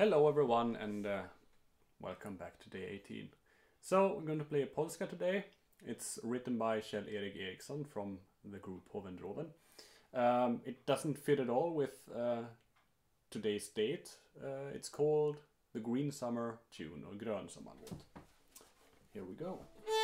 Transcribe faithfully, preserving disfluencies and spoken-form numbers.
Hello everyone and uh, welcome back to day eighteen. So we're going to play a polska today. It's written by Kjell-Erik Eriksson from the group Hoven Droven. Um, it doesn't fit at all with uh, today's date. Uh, it's called the Green Summer Tune or Grönsommarlåt. Here we go.